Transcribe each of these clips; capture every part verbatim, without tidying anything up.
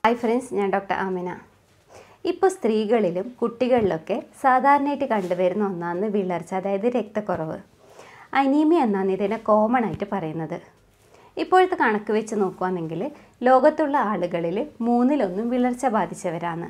Hi friends, ഞാൻ doctor Amina. ഇപ്പോൾ സ്ത്രീകളിലും കുട്ടികളിലൊക്കെ സാധാരണയായിട്ട് കണ്ടുവരുന്ന ഒന്നാണ് വിളർച്ച, അതായത് രക്തക്കുറവ്. അനീമിയ എന്നാണ് ഇതിനെ കോമൺ ആയിട്ട് പറയുന്നത്. ഇപ്പോഴത്തെ കണക്ക് വെച്ച് നോക്കുകയാണെങ്കിൽ ലോകത്തുള്ള ആളുകളിൽ മൂന്നിലൊന്നും വിളർച്ച ബാധിച്ചവരാണ്.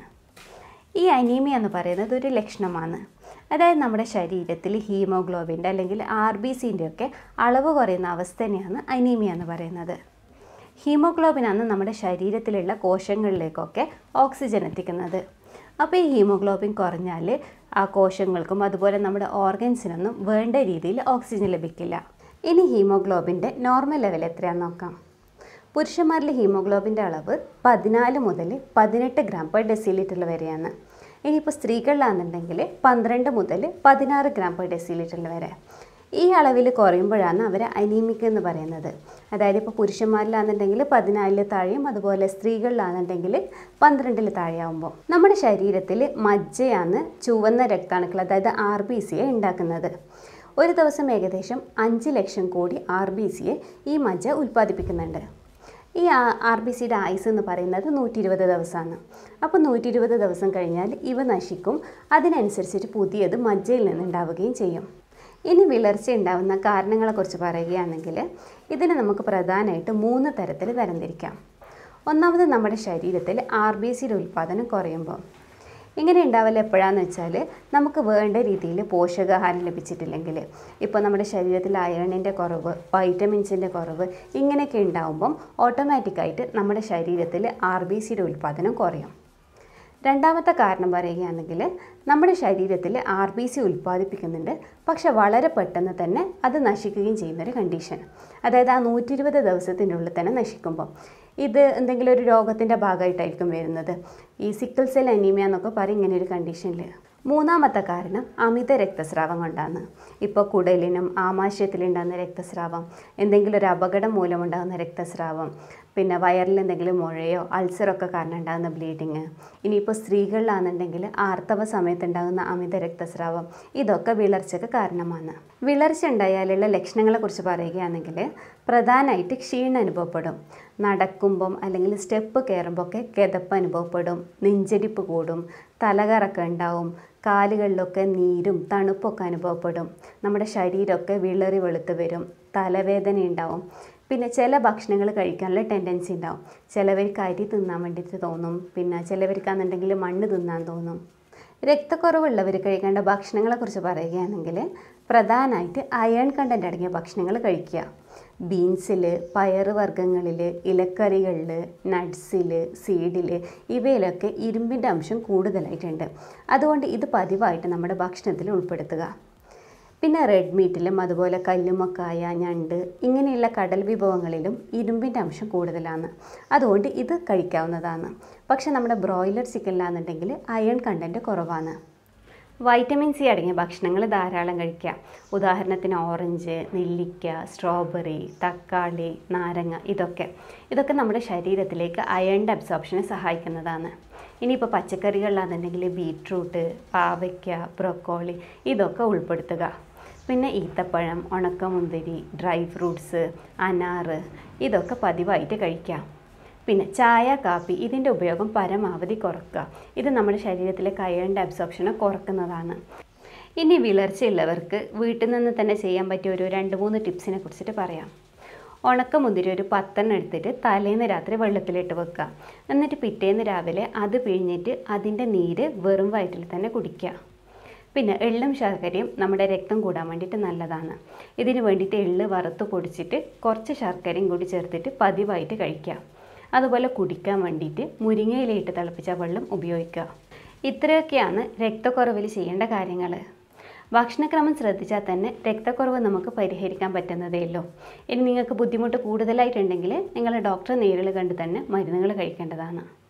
ഈ അനീമിയ എന്ന് പറയുന്നത് ഒരു ലക്ഷണമാണ്. അതായത് നമ്മുടെ ശരീരത്തിൽ ഹീമോഗ്ലോബിൻ്റെ അല്ലെങ്കിൽ ആർ ബി സിൻ്റെ ഒക്കെ അളവ് കുറയുന്ന അവസ്ഥ തന്നെയാണ് അനീമിയ എന്ന് പറയുന്നത്. ഹീമോഗ്ലോബിനാണ് നമ്മുടെ ശരീരത്തിലുള്ള കോശങ്ങളിലേക്കൊക്കെ ഓക്സിജൻ എത്തിക്കുന്നത്. അപ്പോൾ ഈ ഹീമോഗ്ലോബിൻ കുറഞ്ഞാൽ ആ കോശങ്ങൾക്കും അതുപോലെ നമ്മുടെ ഓർഗൻസിനൊന്നും വേണ്ട രീതിയിൽ ഓക്സിജൻ ലഭിക്കില്ല. ഇനി ഹീമോഗ്ലോബിൻ്റെ നോർമൽ ലെവൽ എത്രയാണെന്ന് നോക്കാം. പുരുഷന്മാരിൽ ഹീമോഗ്ലോബിൻ്റെ അളവ് പതിനാല് മുതൽ പതിനെട്ട് ഗ്രാം പെർ ഡെസിലിറ്റർ വരെയാണ്. ഇനിയിപ്പോൾ സ്ത്രീകളിലാണെന്നുണ്ടെങ്കിൽ പന്ത്രണ്ട് മുതൽ പതിനാറ് ഗ്രാം പെർ ഡെസിലിറ്റർ വരെ. ഈ അളവിൽ കുറയുമ്പോഴാണ് അവർ അനീമിക് എന്ന് പറയുന്നത്. അതായത് ഇപ്പോൾ പുരുഷന്മാരിലാണെന്നുണ്ടെങ്കിൽ പതിനാലിൽ താഴെയും അതുപോലെ സ്ത്രീകളിലാണെന്നുണ്ടെങ്കിൽ പന്ത്രണ്ടിൽ താഴെയാവുമ്പോൾ നമ്മുടെ ശരീരത്തിൽ മജ്ജയാണ് ചുവന്ന രക്താണുക്കൾ, അതായത് ആർ ബി സിയെ ഉണ്ടാക്കുന്നത്. ഒരു ദിവസം ഏകദേശം അഞ്ച് ലക്ഷം കോടി ആർ ബി സിയെ ഈ മജ്ജ ഉൽപ്പാദിപ്പിക്കുന്നുണ്ട്. ഈ ആർ ബി സിയുടെ ആയുസ് എന്ന് പറയുന്നത് നൂറ്റി ഇരുപത് ദിവസമാണ്. അപ്പോൾ നൂറ്റി ഇരുപത് ദിവസം കഴിഞ്ഞാൽ ഇവ നശിക്കും. അതിനനുസരിച്ചിട്ട് പുതിയത് മജ്ജയിൽ നിന്നുണ്ടാവുകയും ചെയ്യും. ഇനി വിളർച്ച ഉണ്ടാകുന്ന കാരണങ്ങളെക്കുറിച്ച് പറയുകയാണെങ്കിൽ ഇതിനെ നമുക്ക് പ്രധാനമായിട്ട് മൂന്ന് തരത്തിൽ തരംതിരിക്കാം. ഒന്നാമത്, നമ്മുടെ ശരീരത്തിൽ ആർ ബി സിയുടെ ഉൽപ്പാദനം കുറയുമ്പോൾ. ഇങ്ങനെ ഉണ്ടാവല് എപ്പോഴാണെന്ന് വെച്ചാൽ നമുക്ക് വേണ്ട രീതിയിൽ പോഷകാഹാരം ലഭിച്ചിട്ടില്ലെങ്കിൽ, ഇപ്പോൾ നമ്മുടെ ശരീരത്തിൽ അയണിൻ്റെ കുറവ്, വൈറ്റമിൻസിൻ്റെ കുറവ് ഇങ്ങനെയൊക്കെ ഉണ്ടാകുമ്പം ഓട്ടോമാറ്റിക്കായിട്ട് നമ്മുടെ ശരീരത്തിൽ ആർ ബി സിയുടെ ഉൽപ്പാദനം കുറയും. രണ്ടാമത്തെ കാരണം പറയുകയാണെങ്കിൽ നമ്മുടെ ശരീരത്തിൽ ആർ ബി സി ഉൽപ്പാദിപ്പിക്കുന്നുണ്ട്, പക്ഷെ വളരെ പെട്ടെന്ന് തന്നെ അത് നശിക്കുകയും ചെയ്യുന്നൊരു കണ്ടീഷൻ. അതായത് ആ നൂറ്റി ഇരുപത് ദിവസത്തിൻ്റെ ഉള്ളിൽ തന്നെ നശിക്കുമ്പോൾ ഇത് എന്തെങ്കിലും ഒരു രോഗത്തിൻ്റെ ഭാഗമായിട്ടായിരിക്കും വരുന്നത്. ഈ സിക്കിൾ സെൽ അനീമിയ എന്നൊക്കെ പറയും ഇങ്ങനെ ഒരു കണ്ടീഷനിൽ. മൂന്നാമത്തെ കാരണം അമിത രക്തസ്രാവം കൊണ്ടാണ്. ഇപ്പോൾ കുടലിനും ആമാശയത്തിലുണ്ടാകുന്ന രക്തസ്രാവം, എന്തെങ്കിലും ഒരു അപകടം മൂലമുണ്ടാകുന്ന രക്തസ്രാവം, പിന്നെ വയറിൽ എന്തെങ്കിലും മുഴയോ അൾസറൊക്കെ കാരണം ഉണ്ടാകുന്ന ബ്ലീഡിങ്. ഇനിയിപ്പോൾ സ്ത്രീകളിലാണെന്നുണ്ടെങ്കിൽ ആർത്തവ സമയത്തുണ്ടാകുന്ന അമിത രക്തസ്രാവം, ഇതൊക്കെ വിളർച്ചയ്ക്ക് കാരണമാണ്. വിളർച്ച ഉണ്ടായാലുള്ള ലക്ഷണങ്ങളെക്കുറിച്ച് പറയുകയാണെങ്കിൽ പ്രധാനമായിട്ട് ക്ഷീണം അനുഭവപ്പെടും. നടക്കുമ്പം അല്ലെങ്കിൽ സ്റ്റെപ്പ് കയറുമ്പോൾ ഒക്കെ കിതപ്പ് അനുഭവപ്പെടും, നെഞ്ചരിപ്പ് കൂടും, തലകറക്കം ഉണ്ടാവും, കാലുകളിലൊക്കെ നീരും തണുപ്പൊക്കെ അനുഭവപ്പെടും, നമ്മുടെ ശരീരമൊക്കെ വിളറി വെളുത്ത് വരും, തലവേദന ഉണ്ടാവും. പിന്നെ ചില ഭക്ഷണങ്ങൾ കഴിക്കാനുള്ള ടെൻഡൻസി ഉണ്ടാവും. ചിലവർക്ക് അരി തിന്നാൻ വേണ്ടിയിട്ട് തോന്നും, പിന്നെ ചിലവർക്കാണെന്നുണ്ടെങ്കിൽ മണ്ണ് തിന്നാൻ തോന്നും. രക്തക്കുറവുള്ളവർ കഴിക്കേണ്ട ഭക്ഷണങ്ങളെക്കുറിച്ച് പറയുകയാണെങ്കിൽ പ്രധാനമായിട്ട് അയൺ കണ്ടൻറ്റ് അടങ്ങിയ ഭക്ഷണങ്ങൾ കഴിക്കുക. ബീൻസിൽ, പയറ് വർഗ്ഗങ്ങളിൽ, ഇലക്കറികളിൽ, നട്ട്സിൽ, സീഡിൽ ഇവയിലൊക്കെ ഇരുമ്പിൻ്റെ അംശം കൂടുതലായിട്ടുണ്ട്. അതുകൊണ്ട് ഇത് പതിവായിട്ട് നമ്മുടെ ഭക്ഷണത്തിൽ ഉൾപ്പെടുത്തുക. പിന്നെ റെഡ് മീറ്റിലും അതുപോലെ കല്ലുമ്മക്കായ, ഞണ്ട് ഇങ്ങനെയുള്ള കടൽ വിഭവങ്ങളിലും ഇരുമ്പിൻ്റെ അംശം കൂടുതലാണ്. അതുകൊണ്ട് ഇത് കഴിക്കാവുന്നതാണ്. പക്ഷെ നമ്മുടെ ബ്രോയിലർ ചിക്കനിലാണെന്നുണ്ടെങ്കിൽ അയൺ കണ്ടൻറ്റ് കുറവാണ്. വൈറ്റമിൻ സി അടങ്ങിയ ഭക്ഷണങ്ങൾ ധാരാളം കഴിക്കുക. ഉദാഹരണത്തിന് ഓറഞ്ച്, നെല്ലിക്ക, സ്ട്രോബെറി, തക്കാളി, നാരങ്ങ ഇതൊക്കെ ഇതൊക്കെ നമ്മുടെ ശരീരത്തിലേക്ക് അയണിൻ്റെ അബ്സോർപ്ഷനെ സഹായിക്കുന്നതാണ്. ഇനിയിപ്പോൾ പച്ചക്കറികളിലാണെന്നുണ്ടെങ്കിൽ ബീറ്റ്റൂട്ട്, പാവയ്ക്ക, ബ്രൊക്കോളി ഇതൊക്കെ ഉൾപ്പെടുത്തുക. പിന്നെ ഈത്തപ്പഴം, ഉണക്കമുന്തിരി, ഡ്രൈ ഫ്രൂട്ട്സ്, അനാറ് ഇതൊക്കെ പതിവായിട്ട് കഴിക്കാം. പിന്നെ ചായ, കാപ്പി ഇതിൻ്റെ ഉപയോഗം പരമാവധി കുറയ്ക്കുക. ഇത് നമ്മുടെ ശരീരത്തിലെ അയണിൻ്റെ അബ്സോർപ്ഷനെ കുറക്കുന്നതാണ്. ഇനി വിളർച്ചയുള്ളവർക്ക് വീട്ടിൽ നിന്ന് തന്നെ ചെയ്യാൻ പറ്റിയ ഒരു രണ്ട് മൂന്ന് ടിപ്സിനെ കുറിച്ചിട്ട് പറയാം. ഉണക്കമുന്തിരി ഒരു പത്തെണ്ണം എടുത്തിട്ട് തലേന്ന് രാത്രി വെള്ളത്തിലിട്ട് വെക്കുക. എന്നിട്ട് പിറ്റേന്ന് രാവിലെ അത് പിഴിഞ്ഞിട്ട് അതിൻ്റെ നീര് വെറും വയറ്റിൽ തന്നെ കുടിക്കുക. പിന്നെ എള്ളും ശർക്കരയും നമ്മുടെ രക്തം കൂടാൻ വേണ്ടിയിട്ട് നല്ലതാണ്. ഇതിന് വേണ്ടിയിട്ട് എള്ള് വറുത്ത് പൊടിച്ചിട്ട് കുറച്ച് ശർക്കരയും കൂടി ചേർത്തിട്ട് പതിവായിട്ട് കഴിക്കുക. അതുപോലെ കുടിക്കാൻ വേണ്ടിയിട്ട് മുരിങ്ങയിലയിട്ട് തിളപ്പിച്ച വെള്ളം ഉപയോഗിക്കുക. ഇത്രയൊക്കെയാണ് രക്തക്കുറവിൽ ചെയ്യേണ്ട കാര്യങ്ങൾ. ഭക്ഷണക്രമം ശ്രദ്ധിച്ചാൽ തന്നെ രക്തക്കുറവ് നമുക്ക് പരിഹരിക്കാൻ പറ്റുന്നതേ ഉള്ളൂ. ഇനി നിങ്ങൾക്ക് ബുദ്ധിമുട്ട് കൂടുതലായിട്ടുണ്ടെങ്കിൽ നിങ്ങൾ ഡോക്ടറെ നേരിൽ കണ്ട് തന്നെ മരുന്നുകൾ കഴിക്കേണ്ടതാണ്.